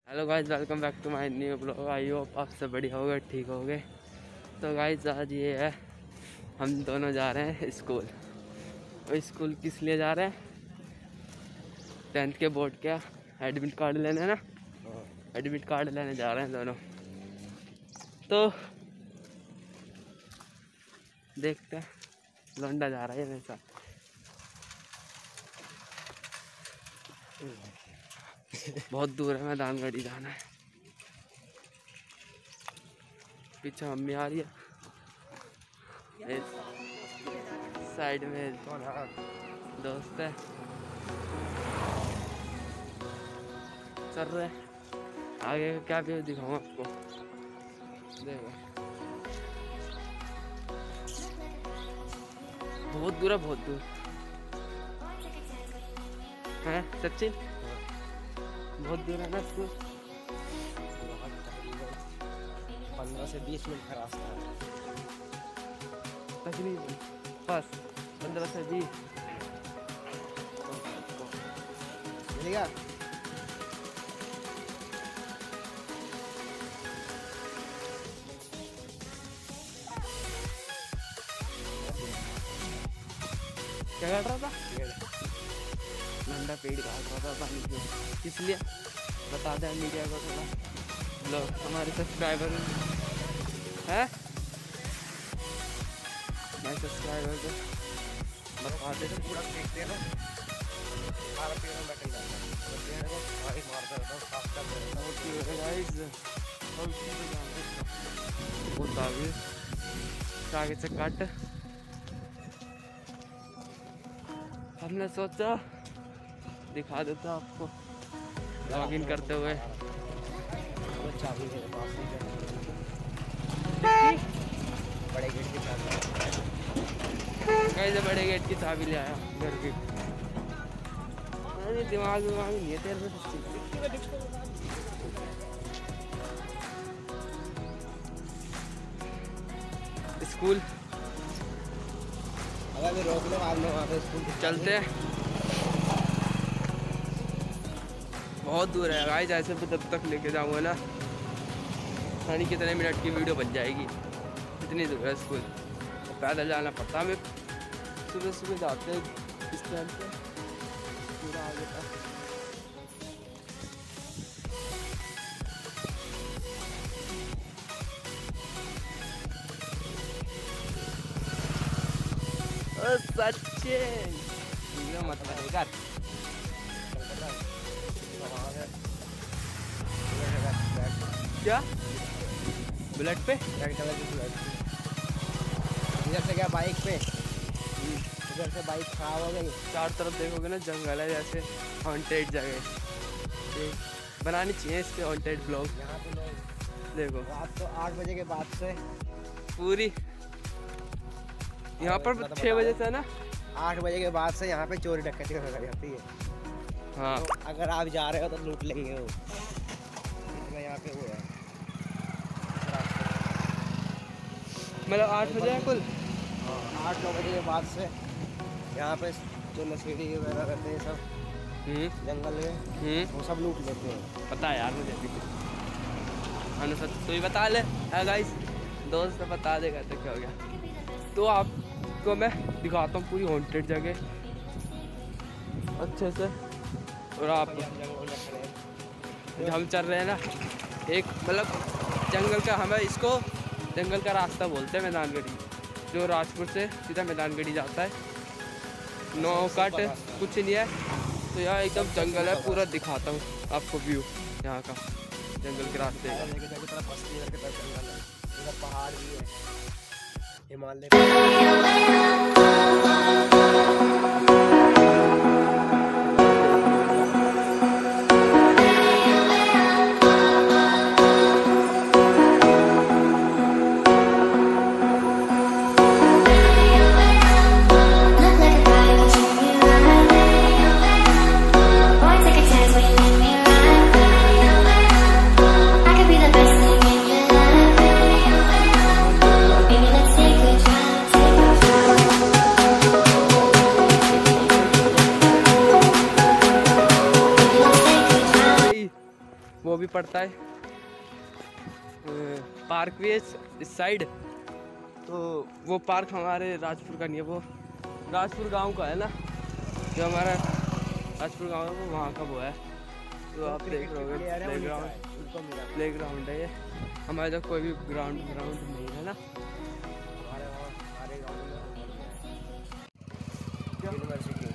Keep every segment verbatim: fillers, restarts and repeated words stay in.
Hello guys, welcome back to my new blog. I hope आप सब बढ़िया हो गए, ठीक हो गए। तो गाइस आज ये है, हम दोनों जा रहे हैं स्कूल। और स्कूल किस लिए जा रहे हैं? टेंथ के बोर्ड का एडमिट कार्ड लेने ना, एडमिट कार्ड लेने जा रहे हैं दोनों। तो देखते हैं, लौंडा जा रहा है मेरे साथ। बहुत दूर है, मैदानगढ़ी जाना है। पीछे मम्मी आ रही है, साइड में दोस्त है, चल रहे हैं। आगे का क्या व्यू दिखाऊँ आपको, देखो बहुत दूर है, बहुत दूर है सचिन, बहुत दूर है ना स्कूल। पंद्रह से बीस मिनट का रास्ता है तकरीबन, बस पंद्रह से बीस। मिलेगा। क्या काट रहा था? नंदा पेड़ काट रहा था पानी क्यों, इसलिए बता दें मीडिया को थोड़ा। लोग हमारे सब्सक्राइबर है, मैं सब्सक्राइबर को बता दे। पूरा देखते हैं ना, सारा पेड़ में बैठ जाता है, पेड़ को भारी मारता रहता है, साफ कर देता है। ओके गाइस, बहुत आगे आगे से काट। हमने सोचा दिखा देता आपको लॉग इन करते हुए। चाबी मेरे पास है, बड़े गेट की चाबी। कैसे बड़े गेट की चाबी ले आया घर की? अरे दिमाग दिमाग नहीं है तेरे में। स्कूल अगर मैं रोक लो बाद में वहाँ पे स्कूल चलते हैं, बहुत दूर है गाइस। ऐसे भी तब तक लेके जाऊँगा ना, यानी कितने मिनट की वीडियो बन जाएगी। इतनी दूर है स्कूल, पैदल जाना पड़ता। हमें सुबह सुबह जाते हैं इस टाइम पे, पूरा आगे तक। ओ सचिन वीडियो मत बनेगा क्या? बुलेट पे इधर से क्या बाइक पे, इधर से बाइक खराब हो गई। चार तरफ देखोगे ना जंगल है, जैसे हॉन्टेड जगह बनानी चाहिए इस पे, हॉन्टेड ब्लॉग। यहाँ पे लोग देखो रात को आठ बजे के बाद से पूरी यहाँ पर छः बजे से ना, आठ बजे के बाद से यहाँ पे चोरी डकैती हो जाती है। हाँ तो अगर आप जा रहे हो तो लूट लेंगे वो। इतना यहाँ पे वो है, मतलब आठ बजे है कुल। आठ नौ बजे के बाद से यहाँ पे जो नशेड़ी वगैरह रहते हैं सब जंगल में, वो सब लूट लेते हैं। पता है यार मुझे भी, अनुसत तू ही बता ले। है गाइस, दोस्त बता देगा तो क्या हो गया। तो आपको मैं दिखाता हूँ पूरी हॉन्टेड जगह अच्छे से। और आप हम चल रहे हैं ना, एक मतलब जंगल का, हमें इसको जंगल का रास्ता बोलते हैं, मैदानगढ़ी, जो राजपुर से सीधा मैदानगढ़ी जाता है। नौ काट कुछ नहीं है। तो यहाँ एकदम जंगल है, पूरा दिखाता हूँ आपको व्यू यहाँ का, जंगल के रास्ते का। पहाड़ भी है, Himalaya. Baby, let's take a drive, take a drive. पड़ता है पार्क भी है इस साइड। तो वो पार्क हमारे राजपुर का नहीं है, वो राजपुर गांव का है ना, जो हमारा राजपुर गांव है वो वहाँ का वो है। तो आप देख रहे होगे प्ले ग्राउंड प्ले ग्राउंड है ये। हमारे तो कोई भी ग्राउंड ग्राउंड नहीं है ना। University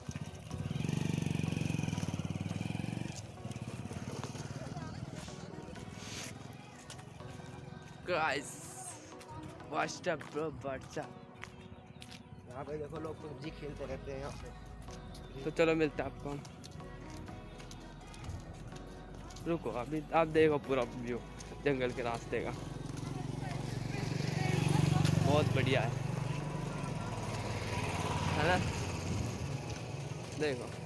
guys WhatsApp bro WhatsApp. यहाँ पे देखो लोग पबजी खेलते रहते हैं यहाँ पे। तो चलो मिलते हैं आपको। रुको अभी आप देखो पूरा व्यू जंगल के रास्ते का, बहुत बढ़िया है है ना। देखो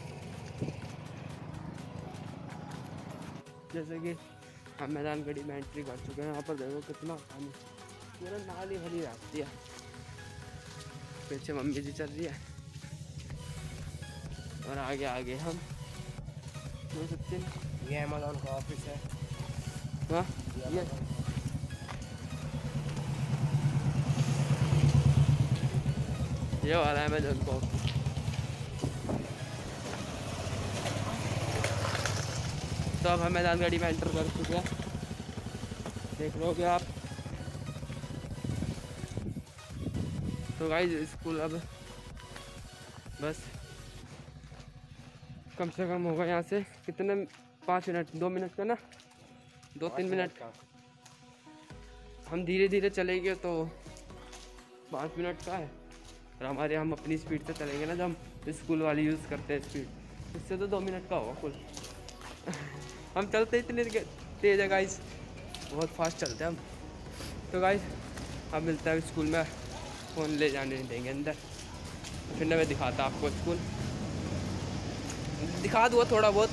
जैसे कि हम मैदान गढ़ी में एंट्री कर चुके हैं। यहाँ पर देखो कितना पानी, पूरा नाली भरी रहती है। पीछे मम्मी जी चल रही है और आगे आगे हम देख सकते हैं। ये अमेज़न का ऑफिस है। हाँ ये ये वाला है अमेज़न का ऑफिस। तो अब हम मैदान गढ़ी में एंटर कर चुके हैं, देख लोगे आप। तो गाइस स्कूल अब बस कम से कम होगा यहाँ से कितने, पाँच मिनट दो मिनट का ना, दो तीन मिनट का। हम धीरे धीरे चलेंगे तो पाँच मिनट का है, और हमारे हम अपनी स्पीड से चलेंगे ना, जब हम स्कूल वाली यूज़ करते हैं स्पीड, इससे तो दो मिनट का होगा कुल। हम चलते इतने तेज है गाइस, बहुत फास्ट चलते हैं हम। तो गाइस अब मिलता है स्कूल में, फ़ोन ले जाने नहीं देंगे अंदर, फिर ना मैं दिखाता आपको स्कूल, दिखा दूँगा थोड़ा बहुत।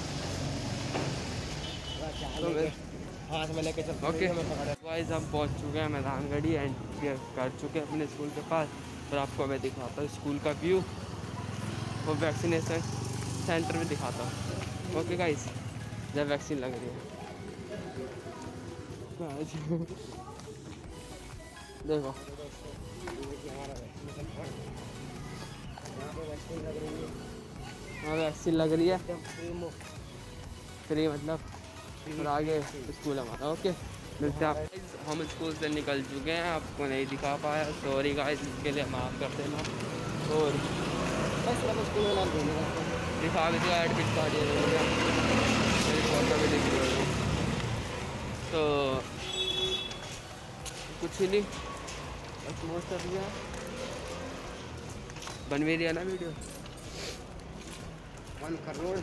तो हाथ में लेके चलते। ओके गाइस हम पहुंच चुके हैं मैदान गढ़ी, एंड कर चुके हैं अपने स्कूल के पास, और आपको मैं दिखाता हूँ स्कूल का व्यू और वैक्सीनेशन सेंटर भी दिखाता हूँ। ओके गाइस जब वैक्सीन लग रही है देखो हाँ वैक्सीन लग रही है फ्री, मतलब और आगे स्कूल हमारा। ओके मिलते हैं आप। हम स्कूल से निकल चुके हैं, आपको नहीं दिखा पाया, सॉरी गाइस, इसके लिए माफ़ कर देना। और दिखा भी दिया एडमिट कार्ड, ये मेरी फोटो भी दिख रही है। तो कुछ ही नहीं, बस मोस्ट कर दिया, बन भी दिया ना वीडियो। वन करोड़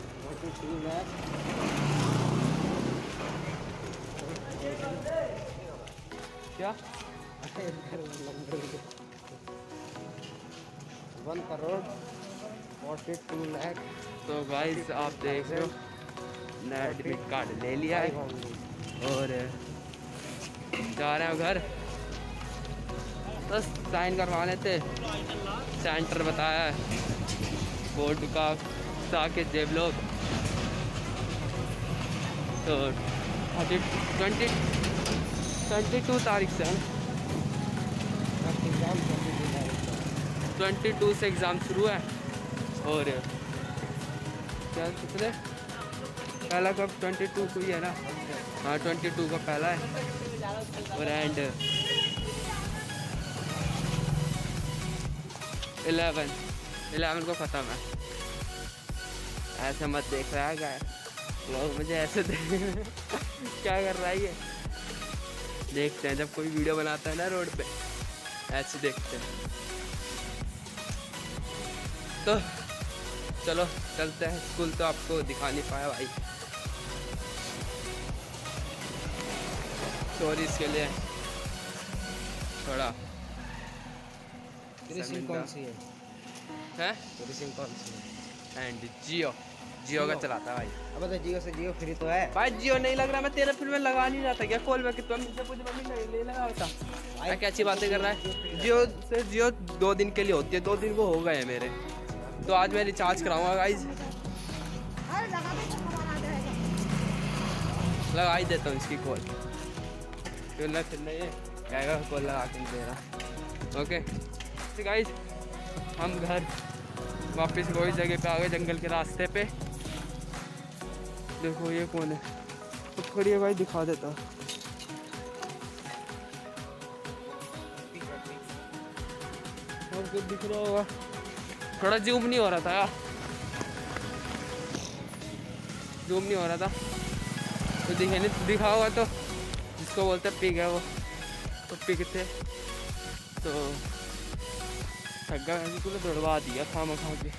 क्या one crore forty two lakh. तो गाइस आप देख रहे हो नया एडमिट कार्ड ले लिया है और जा रहे हैं घर, बस साइन करवाने थे। सेंटर बताया है बोर्ड का साकेत जेब लोग। तो थर्टी ट्वेंटी ट्वेंटी टू तारीख से ट्वेंटी टू से एग्ज़ाम शुरू है। और क्या कितने पहला कब ट्वेंटी टू को ही है ना, हाँ ट्वेंटी टू का पहला है, और एंड इलेवन इलेवन को ख़त्म है। ऐसे मत देख रहा है क्या लोग मुझे ऐसे देख क्या कर रहा है ये, देखते हैं जब कोई वीडियो बनाता है ना रोड पे, ऐसे देखते हैं। तो चलो चलते हैं स्कूल, तो आपको दिखा नहीं पाया भाई, सॉरी इसके लिए। थोड़ा सिम कौन सी है? है सिम कौन सी है? एंड जियो जियो का चलाता है भाई। अब तो जियो से जियो फ्री तो है भाई, जियो नहीं लग रहा, मैं तेरे फिर में लगा नहीं रहा था क्या कॉल में, कि तुम मुझे कुछ मम्मी नहीं ले लगा होता। भाई क्या अच्छी बातें कर रहा है। जियो से जियो दो दिन के लिए होती है, दो दिन वो हो गए हैं मेरे, तो आज मैं रिचार्ज कराऊंगा गाइज। लगा ही देता हूँ इसकी कॉल, क्यों ना फिर नहीं क्या कॉल लगा के नहीं दे रहा। ओके तो गाइस हम घर वापस वही जगह पे आ गए, जंगल के रास्ते पे। देखो ये कौन है, तो थोड़ी भाई दिखा देता। आपको दिख रहा होगा, थोड़ा जूम नहीं हो रहा था यार, जूम नहीं हो रहा था तो दिखे नहीं, दिखा होगा तो जिसको बोलते पिग है वो तो पिग थे। तो ठग्गा किसी को दौड़वा दिया खामा खा के।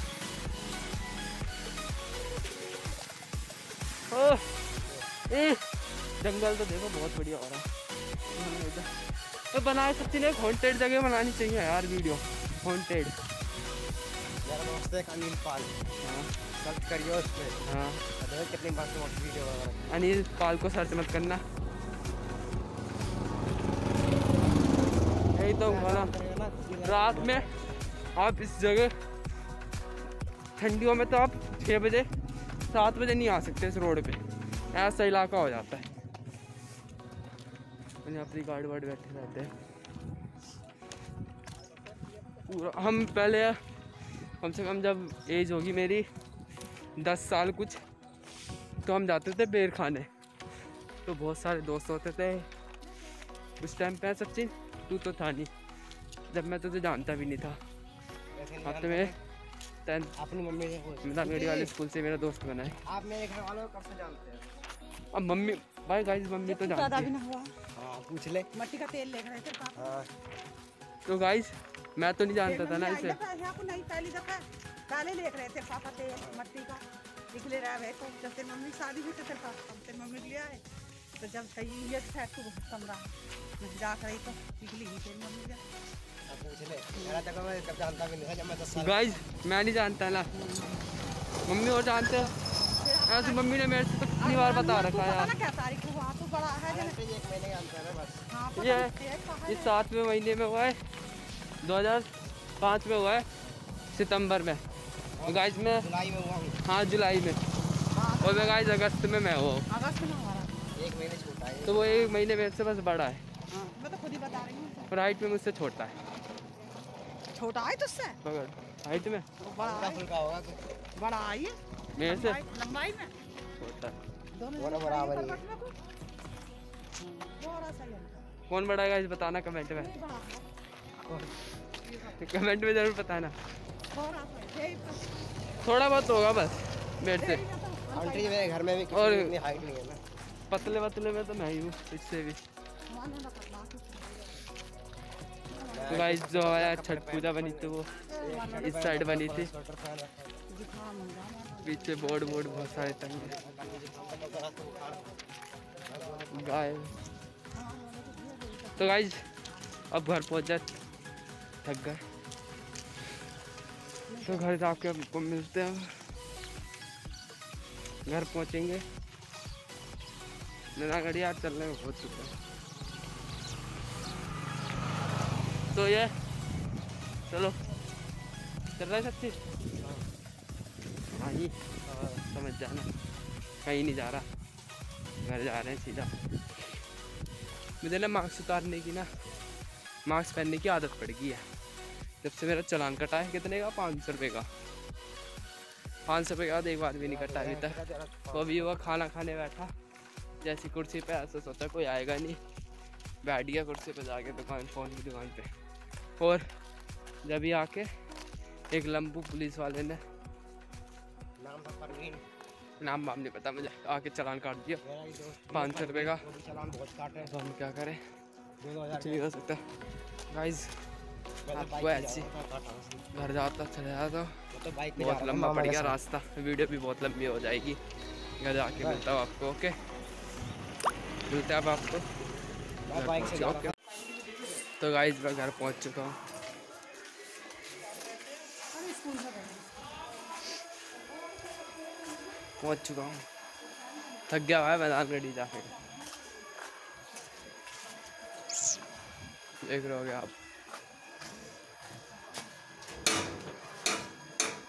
ओ, ए, जंगल तो देखो बहुत बढ़िया हो रहा है। तो बनाए सच्ची ने हॉन्टेड जगह बनानी चाहिए यार वीडियो, हॉन्टेड। मेरा दोस्त है अनिल पाल, हाँ सर्च करिए उसमें, हाँ देखो कितनी मस्त मस्त वीडियो वगैरह। अनिल पाल को सर्च मत करना, यही तो बोला। रात में आप इस जगह ठंडियों में तो आप छः बजे सात बजे नहीं आ सकते इस रोड पे, ऐसा इलाका हो जाता है। यहाँ पर गार्ड वार्ड बैठे रहते हैं पूरा। हम पहले कम से कम जब एज होगी मेरी दस साल कुछ, तो हम जाते थे बेर खाने, तो बहुत सारे दोस्त होते थे उस टाइम पे। सचिन तू तो था नहीं जब, मैं तुझे जानता भी नहीं था। अब तो मैं टेंथ अपनी मम्मी से पूछ, मेरी वाले स्कूल से मेरा दोस्त बना है। आप मेरे घर वालों को कब से जानते हैं? अब मम्मी भाई गाइस मम्मी तो जानती है। हाँ पूछ ले, मट्टी का तेल लेकर आए थे पापा। हाँ तो गाइस मैं तो नहीं जानता था ना इसे। नहीं पहली दफा पहले लेकर रहे थे पापा तेल मट्टी का, निकले रहे तो जब तेरी मम्मी शादी हुई तो तेरे पापा तेरी मम्मी के लिए आए, तो जब सही ये फैक्ट बहुत कम रहा जा कर रही तो निकली ही तेरी मम्मी का। पूछ ले, मेरा जगह मैं कब जानता भी नहीं था जब मैं दस साल। गाइस मैं नहीं जानता ना, मम्मी और जानते हैं। ऐसे मम्मी ने मेरे से तो कितनी बार बता रखा है यार। क्या तारीख हुआ तो बड़ा है एक महीने का अंतर है बस। हाँ ये इस सातवें महीने में हुआ है, दो हज़ार पाँच में हुआ है सितंबर में। गाइस में जुलाई में हुआ हूँ। हाँ जुलाई में, और मैं गाइस अगस्त में मैं हुआ हूँ। अगस्त में हमारा एक महीने छोटा है। तो वो एक महीने मेरे से बस बड़ा है, मैं तो खुद ही बता रही हूँ। और हाइट में मुझसे छोटा है। छोटा है तुझसे? हाइट में बड़ा फुल्का होगा कुछ, बड़ा है ये मेरे से लंबाई में छोटा। दोनों बराबर ही। थोड़ा सा ही कौन बड़ा है गाइस बताना कमेंट में, बड़ा कमेंट में जरूर बताना। थोड़ा सा थोड़ा बहुत होगा बस मेरे से, आंटी मेरे घर में भी और इतनी हाइट नहीं है ना। पतले पतले में तो मैं ही हूँ इससे भी। तो गाइस जो है छठ पूजा बनी थी वो इस साइड बनी थी, पीछे बोर्ड बोर्ड बहुत सारे टंगे गाय। तो गाइस अब घर पहुंच जाए, थक गए, तो घर जाके आपको मिलते हैं। घर पहुंचेंगे, मेरा गाड़ी यार चलने में बहुत चुका है। तो ये चलो चल रहा है सब चीज। हाँ ही समझ जाना, कहीं नहीं जा रहा, घर जा रहे हैं सीधा। मुझे ना मास्क उतारने की ना, मास्क पहनने की आदत पड़ गई है जब से मेरा चालान कटा है। कितने का? पाँच सौ रुपये का। पाँच सौ रुपये के बाद एक बार भी नहीं कटा अभी तक। तो अभी वो खाना खाने बैठा, जैसी कुर्सी पे ऐसा सोचा कोई आएगा नहीं, बैठ गया कुर्सी पे जाके दुकान, फ़ोन की दुकान पे। और जब ही आके एक लंबू पुलिस वाले ने, नाम था परवीन, नाम वाम नहीं पता मुझे, आके चालान काट दिया पाँच सौ रुपये का। चालान बहुत काट रहे हैं। तो हम क्या करें, दो हजार कुछ नहीं हो सकता। गाइस आपको ऐसी घर जाता चले जाता तो बाइक पे बहुत लंबा पड़ गया रास्ता, वीडियो भी बहुत लंबी हो जाएगी। घर जाके मिलता हूँ आपको। ओके मिलते हैं अब आपको बाइक से जा रहा था। तो गाइस मैं घर पहुँच चुका हूँ। पहुँच चुका हूँ, थक गया हुआ है मैदान गढ़ी जाके। देख रहे होगे आप,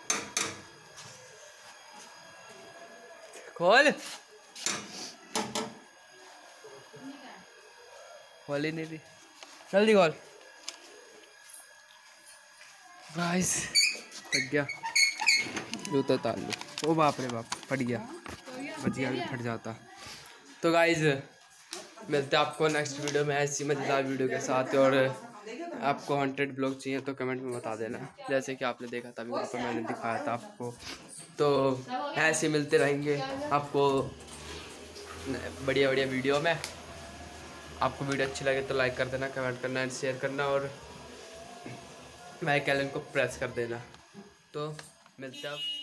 खोल खोल ही नहीं रही, जल्दी खोल। गाइस फट गया जूता, उतार लो। ओ बाप रे बाप, फट गया, बच गया, फट जाता। तो गाइस मिलते हैं आपको नेक्स्ट वीडियो में ऐसी मज़ेदार वीडियो के साथ। और आपको हंड्रेड ब्लॉग चाहिए तो कमेंट में बता देना, जैसे कि आपने देखा था अभी वहाँ पर मैंने दिखाया था आपको। तो ऐसे मिलते रहेंगे आपको बढ़िया बढ़िया वीडियो में। आपको वीडियो अच्छी लगे तो लाइक कर देना, कमेंट करना एंड शेयर करना, और बेल आइकन को प्रेस कर देना। तो मिलते हैं।